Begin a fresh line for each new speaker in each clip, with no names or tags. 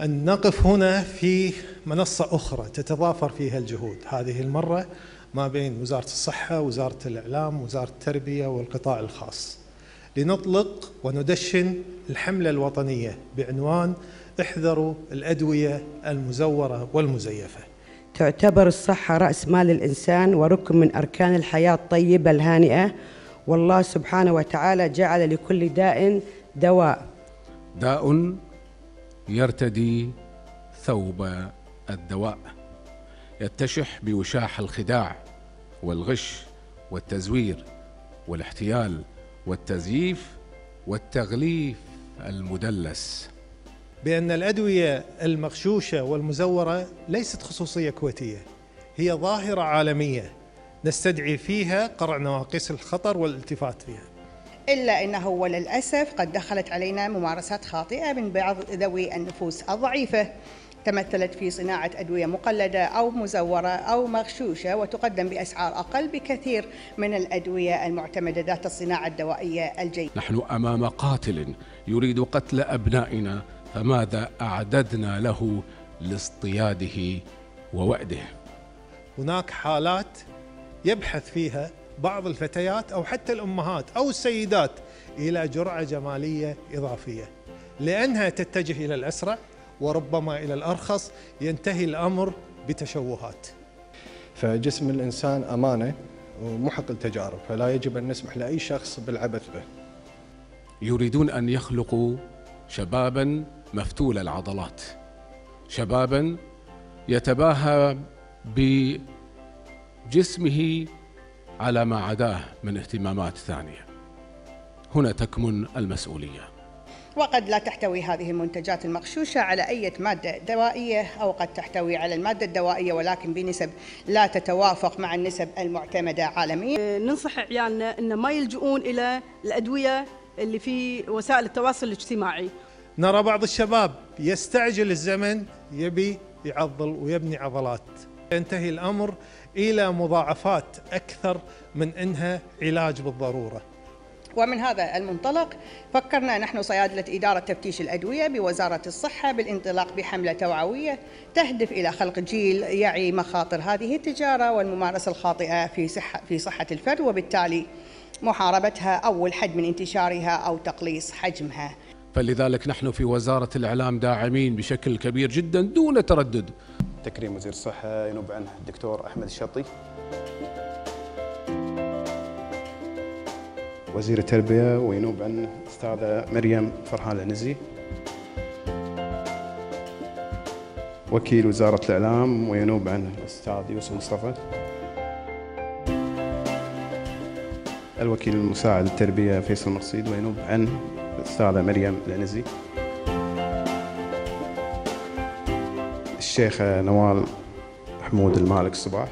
أن نقف هنا في منصة أخرى تتضافر فيها الجهود، هذه المرة ما بين وزارة الصحة، وزارة الإعلام، وزارة التربية والقطاع الخاص، لنطلق وندشن الحملة الوطنية بعنوان احذروا الأدوية المزورة والمزيفة.
تعتبر الصحة رأس مال الإنسان وركن من أركان الحياة الطيبة الهانئة، والله سبحانه وتعالى جعل لكل داء دواء.
داء يرتدي ثوب الدواء، يتشح بوشاح الخداع والغش والتزوير والاحتيال والتزييف والتغليف المدلس.
بأن الأدوية المغشوشة والمزورة ليست خصوصية كويتية، هي ظاهرة عالمية نستدعي فيها قرع نواقيس الخطر والالتفات فيها.
إلا أنه وللأسف قد دخلت علينا ممارسات خاطئة من بعض ذوي النفوس الضعيفة، تمثلت في صناعة أدوية مقلدة أو مزورة أو مغشوشة وتقدم بأسعار أقل بكثير من الأدوية المعتمدة ذات الصناعة الدوائية الجيدة.
نحن أمام قاتل يريد قتل أبنائنا، فماذا أعددنا له لاصطياده ووأده؟
هناك حالات يبحث فيها بعض الفتيات أو حتى الأمهات أو السيدات إلى جرعة جمالية إضافية، لأنها تتجه إلى الأسرع وربما إلى الأرخص، ينتهي الأمر بتشوهات.
فجسم الإنسان أمانة ومحق التجارب، فلا يجب أن نسمح لأي شخص بالعبث به.
يريدون أن يخلقوا شبابا مفتول العضلات، شبابا يتباهى بجسمه على ما عداه من اهتمامات ثانية. هنا تكمن المسؤولية.
وقد لا تحتوي هذه المنتجات المغشوشة على أي مادة دوائية، أو قد تحتوي على المادة الدوائية ولكن بنسب لا تتوافق مع النسب المعتمدة عالميا.
ننصح عيالنا أن ما يلجؤون إلى الأدوية اللي في وسائل التواصل الاجتماعي.
نرى بعض الشباب يستعجل الزمن، يبي يعضل ويبني عضلات، ينتهي الأمر إلى مضاعفات أكثر من إنها علاج بالضرورة.
ومن هذا المنطلق فكرنا نحن صيادلة إدارة تفتيش الأدوية بوزارة الصحة بالانطلاق بحملة توعوية تهدف إلى خلق جيل يعي مخاطر هذه التجارة والممارسة الخاطئة في صحة الفرد، وبالتالي محاربتها أو الحد من انتشارها أو تقليص حجمها.
فلذلك نحن في وزارة الإعلام داعمين بشكل كبير جدا دون تردد
تكريم وزير الصحة ينوب عنه الدكتور أحمد الشطي، وزير التربية وينوب عنه الأستاذة مريم فرحان العنزي، وكيل وزارة الإعلام وينوب عنه الأستاذ يوسف مصطفى، الوكيل المساعد التربية فيصل مرصيد وينوب عنه الأستاذة مريم العنزي، الشيخة نوال حمود المالك الصباح،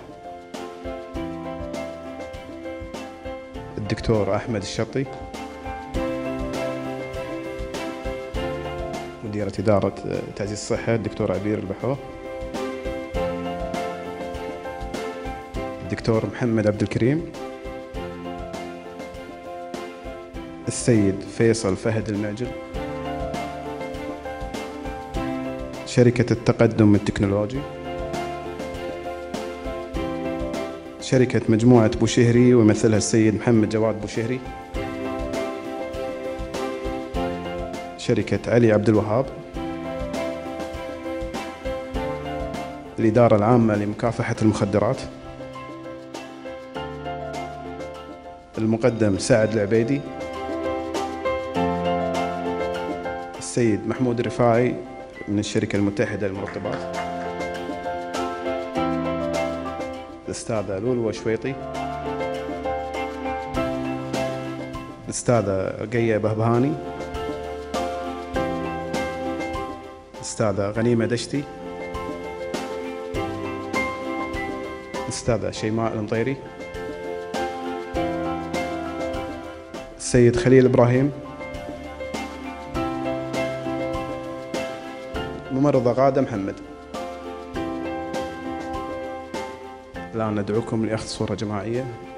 الدكتور أحمد الشطي، مديرة إدارة تعزيز الصحة الدكتور عبير البحوه، الدكتور محمد عبد الكريم، السيد فيصل فهد المعجل، شركة التقدم التكنولوجي، شركة مجموعة بوشهري ويمثلها السيد محمد جواد بوشهري، شركة علي عبد الوهاب، الإدارة العامة لمكافحة المخدرات، المقدم سعد العبيدي، السيد محمود الرفاعي من الشركة المتحدة للمرطبات، الأستاذة لولو شويطي، الأستاذة رقية بهبهاني، الأستاذة غنيمة دشتي، الأستاذة شيماء المطيري، السيد خليل إبراهيم، ممرضة غادة محمد. الآن ندعوكم لأخذ صورة جماعية.